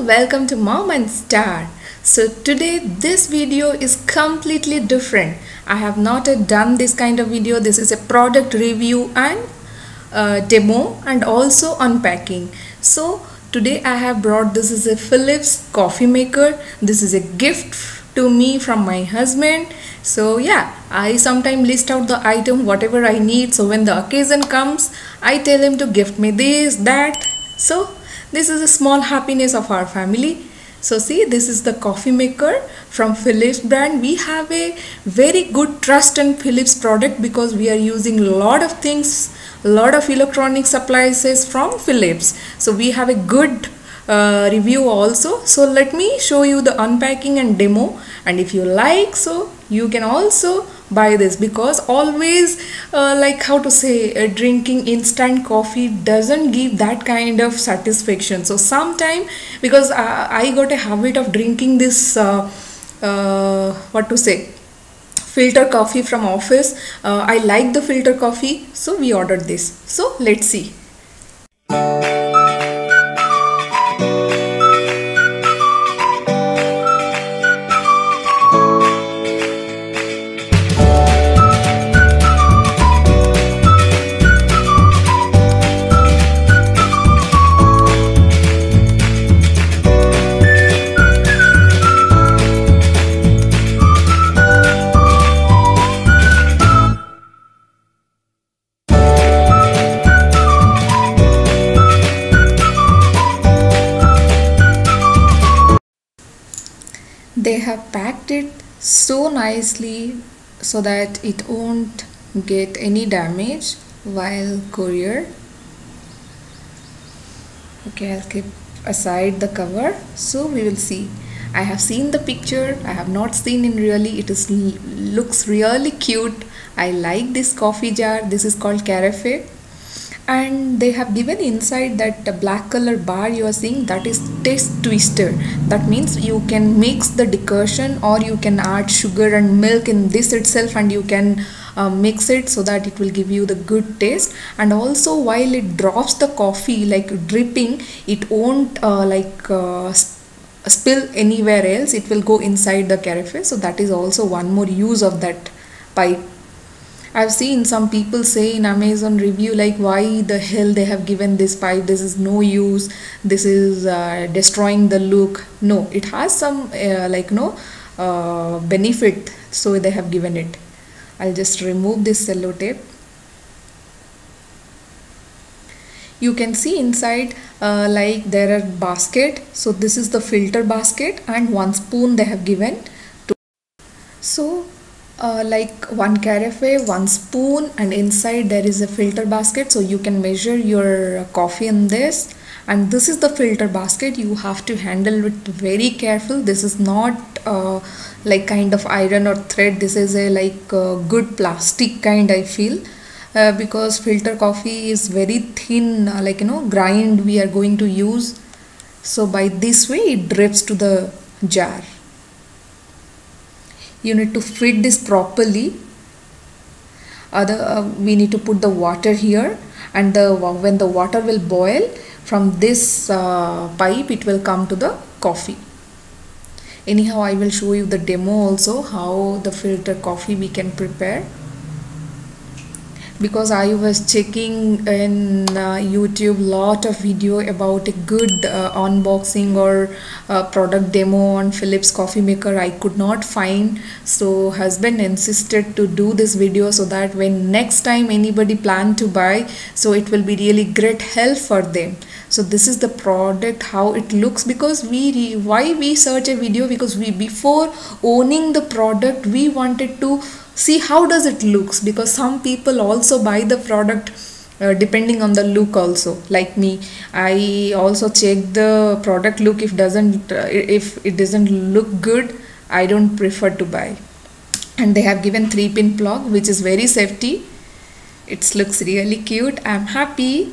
welcome to Mom and Star. So today this video is completely different. I have not done this kind of video. This is a product review and demo and also unpacking. So today I have brought, this is a Philips coffee maker. This is a gift to me from my husband. So yeah, I sometimes list out the item whatever I need, so when the occasion comes I tell him to gift me this, that. So this is a small happiness of our family. So see, this is the coffee maker from Philips brand. We have a very good trust in Philips product because we are using a lot of things, a lot of electronic appliances from Philips. So we have a good review also. So let me show you the unpacking and demo, and if you like, so you can also buy this, because always like how to say, drinking instant coffee doesn't give that kind of satisfaction. So sometime, because I got a habit of drinking this what to say, filter coffee from office. I like the filter coffee, so we ordered this. So let's see. They have packed it so nicely so that it won't get any damage while courier. Okay, I'll keep aside the cover, so we will see. I have seen the picture, I have not seen in really. It is looks really cute. I like this coffee jar. This is called Carafe, and they have given inside that black color bar you are seeing, that is taste twister. That means you can mix the decoction, or you can add sugar and milk in this itself, and you can mix it so that it will give you the good taste. And also while it drops the coffee like dripping, it won't spill anywhere else. It will go inside the Carafe. So that is also one more use of that pipe. I've seen some people say in Amazon review like, why the hell they have given this pipe, this is no use, this is destroying the look. No, it has some benefit, so they have given it. I'll just remove this sellotape. You can see inside like there are basket. So this is the filter basket, and 1 spoon they have given. So like 1 Carafe, 1 spoon, and inside there is a filter basket, so you can measure your coffee in this. And this is the filter basket. You have to handle it very careful. This is not like kind of iron or thread. This is a like good plastic kind, I feel, because filter coffee is very thin, grind we are going to use. So by this way it drips to the jar. You need to fit this properly. We need to put the water here, and when the water will boil from this pipe, it will come to the coffee. Anyhow, I will show you the demo also, how the filter coffee we can prepare. Because I was checking in YouTube lot of video about a good unboxing or product demo on Philips coffee maker. I could not find, so husband insisted to do this video so that when next time anybody plan to buy, so it will be really great help for them. So this is the product, how it looks. Because why we search a video, because we, before owning the product, we wanted to see how does it looks, because some people also buy the product depending on the look also. Like me, I also check the product look. If it doesn't look good, I don't prefer to buy. And they have given 3-pin plug, which is very safety. It looks really cute. I'm happy.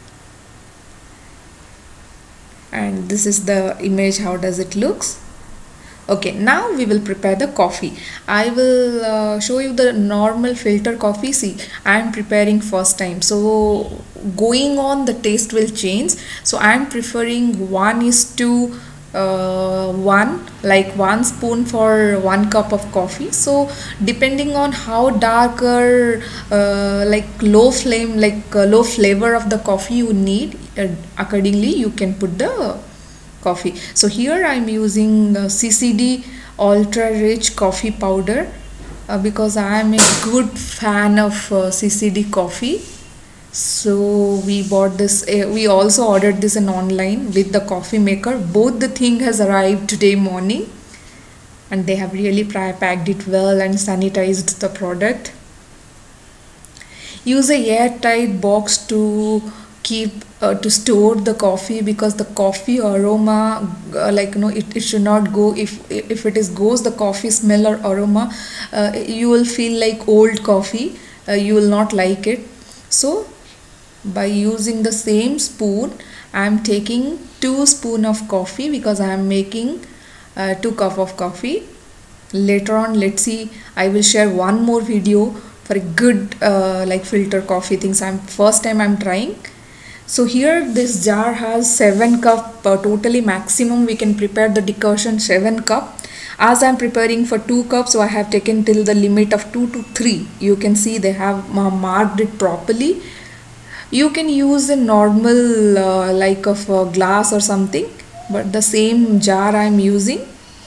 And this is the image, how does it looks. Okay, now we will prepare the coffee. I will show you the normal filter coffee. See, I am preparing first time, so going on the taste will change. So I am preferring 1:2 one spoon for 1 cup of coffee. So depending on how dark or like low flame, like low flavor of the coffee you need, accordingly you can put the coffee. So here I'm using CCD ultra rich coffee powder because I am a good fan of CCD coffee. So we bought this, we also ordered this in online with the coffee maker. Both the thing has arrived today morning, and they have really packed it well and sanitized the product. Use a airtight box to keep to store the coffee, because the coffee aroma it should not go. If it is goes the coffee smell or aroma, you will feel like old coffee. You will not like it. So by using the same spoon, I am taking 2 spoon of coffee because I am making 2 cup of coffee. Later on, let's see, I will share one more video for a good like filter coffee things. First time I'm trying. So here this jar has 7 cup totally maximum we can prepare the decoction 7 cup. As I'm preparing for 2 cups, so I have taken till the limit of 2 to 3. You can see they have marked it properly. You can use a normal like of a glass or something, but the same jar I'm using.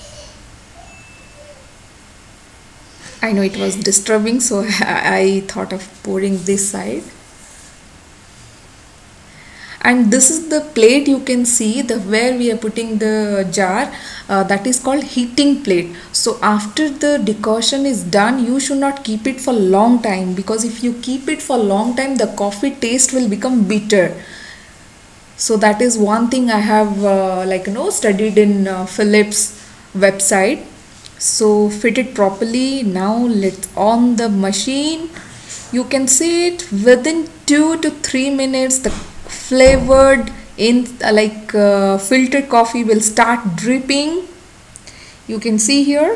I know it was disturbing, so I thought of pouring this side. And this is the plate you can see where we are putting the jar, that is called heating plate. So after the decoction is done, you should not keep it for long time, because if you keep it for long time, the coffee taste will become bitter. So that is one thing I have studied in Philips website. So fit it properly. Now let's on the machine. You can see it within 2 to 3 minutes the flavored in filtered coffee will start dripping. You can see here.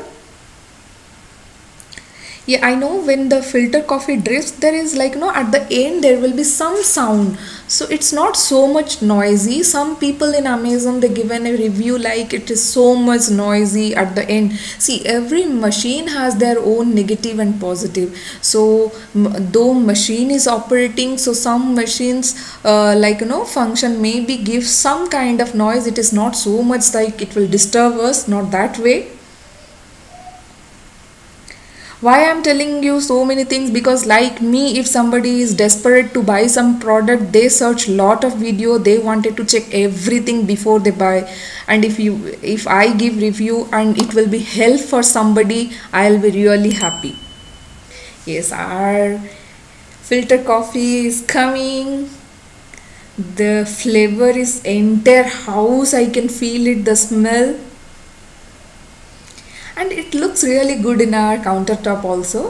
Yeah, I know when the filter coffee drips, there is at the end there will be some sound. So it's not so much noisy. Some people in Amazon, they given a review like it is so much noisy at the end. See, every machine has their own negative and positive. So though machine is operating, so some machines function maybe give some kind of noise. It is not so much like it will disturb us, not that way. Why I'm telling you so many things, because like me, if somebody is desperate to buy some product, they search lot of video, they wanted to check everything before they buy. And if I give review and it will be help for somebody, I'll be really happy. Yes, our filter coffee is coming. The flavor is entire house. I can feel it, the smell. And it looks really good in our countertop also.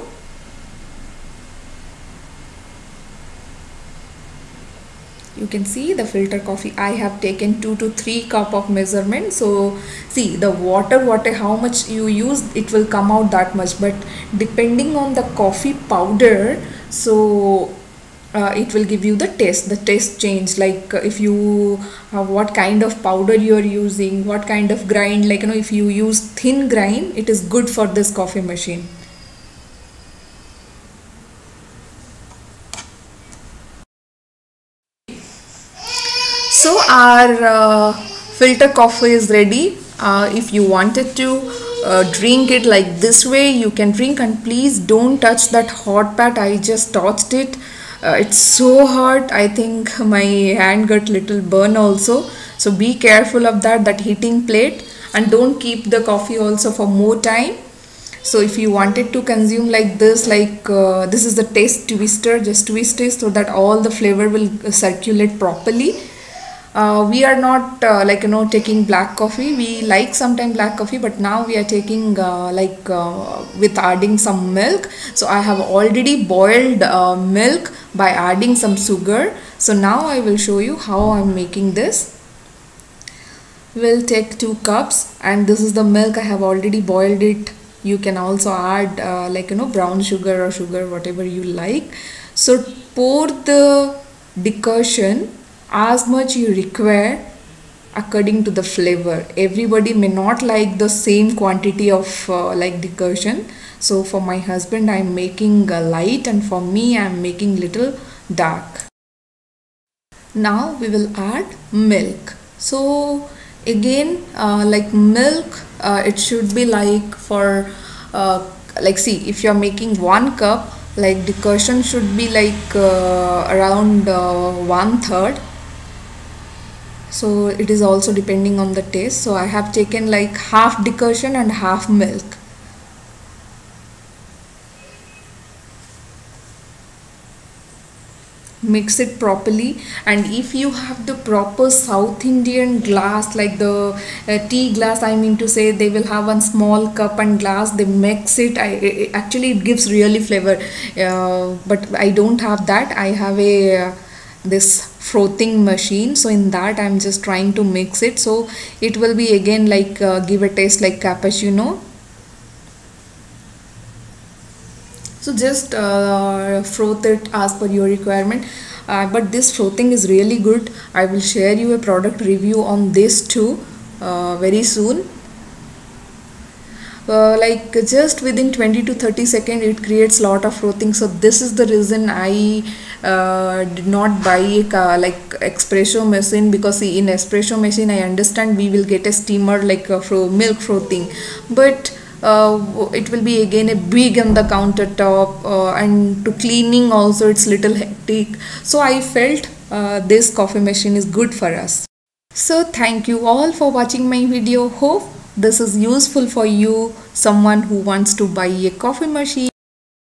You can see the filter coffee. I have taken 2 to 3 cup of measurement. So see the water how much you use, it will come out that much. But depending on the coffee powder, so it will give you the taste change, like if you what kind of powder you are using, what kind of grind, if you use thin grind, it is good for this coffee machine. So our filter coffee is ready. If you wanted to drink it like this way, you can drink, and please don't touch that hot pot. I just touched it. It's so hot. I think my hand got little burn also. So be careful of that heating plate, and don't keep the coffee also for more time. So if you wanted to consume like this, this is the taste twister, just twist it so that all the flavor will circulate properly. We are not taking black coffee. We like sometimes black coffee, but now we are taking with adding some milk. So I have already boiled milk by adding some sugar. So now I will show you how I'm making this. We'll take 2 cups, and this is the milk. I have already boiled it. You can also add brown sugar or sugar, whatever you like. So pour the decoction as much you require, according to the flavor. Everybody may not like the same quantity of like decoction. So for my husband I am making light, and for me I am making little dark. Now we will add milk. So again like milk, it should be like for like, see, if you are making 1 cup, like decoction should be like around 1/3. So it is also depending on the taste. So I have taken like half decoction and half milk. Mix it properly, and if you have the proper South Indian glass, like the tea glass, I mean to say, they will have one small cup and glass, they mix it. Actually it gives really flavor, but I don't have that. I have a this frothing machine, so in that I'm just trying to mix it, so it will be again like give a taste like cappuccino. So just froth it as per your requirement, but this frothing is really good. I will share you a product review on this too very soon. Like just within 20 to 30 seconds it creates lot of frothing. So this is the reason I did not buy a like espresso machine, because see, in espresso machine I understand we will get a steamer like milk frothing, but it will be again a big on the countertop, and to cleaning also it's little hectic. So I felt this coffee machine is good for us. So thank you all for watching my video. Hope this is useful for you, someone who wants to buy a coffee machine.